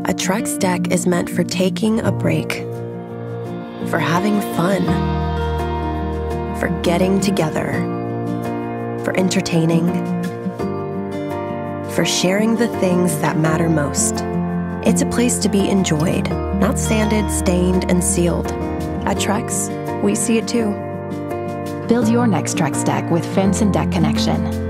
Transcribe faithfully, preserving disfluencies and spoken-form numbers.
A Trex deck is meant for taking a break, for having fun, for getting together, for entertaining, for sharing the things that matter most. It's a place to be enjoyed, not sanded, stained, and sealed. At Trex, we see it too. Build your next Trex deck with Fence and Deck Connection.